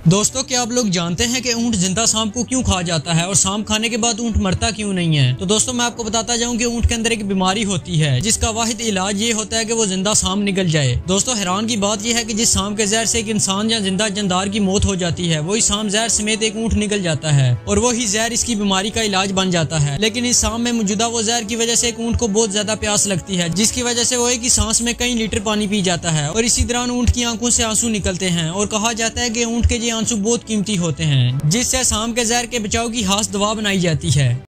दोस्तों, क्या आप लोग जानते हैं कि ऊंट जिंदा सांप को क्यों खा जाता है और सांप खाने के बाद ऊंट मरता क्यों नहीं है? तो दोस्तों, मैं आपको बताता जाऊं कि ऊंट के अंदर एक बीमारी होती है जिसका वाहिद इलाज ये होता है कि वो जिंदा सांप निकल जाए। दोस्तों, हैरान की बात यह है कि जिस सांप के जहर से एक इंसान या जिंदा जानदार की मौत हो जाती है, वही सांप जहर समेत एक ऊंट निकल जाता है और वही जहर इसकी बीमारी का इलाज बन जाता है। लेकिन इस सांप में मौजूदा वो जहर की वजह से एक ऊंट को बहुत ज्यादा प्यास लगती है, जिसकी वजह से वो एक ही सांस में कई लीटर पानी पी जाता है और इसी दौरान ऊंट की आंखों से आंसू निकलते हैं और कहा जाता है कि ऊंट के ये आंसू बहुत कीमती होते हैं, जिससे सांप के जहर के बचाव की खास दवा बनाई जाती है।